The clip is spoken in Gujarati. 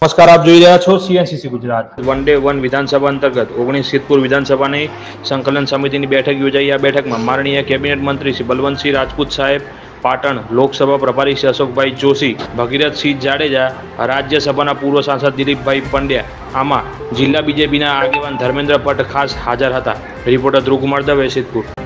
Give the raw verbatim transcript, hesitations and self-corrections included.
નમસ્કાર, આપ જોઈ રહ્યા છો CNCC Gujarat. One day one વિધાનસભા અંતર્ગત ઓગણીસ સિદ્ધપુર વિધાનસભાની સંકલન સમિતિની બેઠક યોજાઈ। આ બેઠકમાં માનનીય કેબિનેટ મંત્રી શ્રી બલવંતસિંહ રાજપૂત સાહેબ, પાટણ લોકસભા પ્રભારી શ્રી અશોકભાઈ જોશી, ભગીરથસિંહ જાડેજા, રાજ્યસભાના પૂર્વ સાંસદ દિલીપભાઈ પંડ્યા, આમાં જિલ્લા બીજેપીના આગેવાન ધર્મેન્દ્ર ભટ્ટ ખાસ હાજર હતા। રિપોર્ટર ધ્રુવકુમાર દવે, સિદ્ધપુર।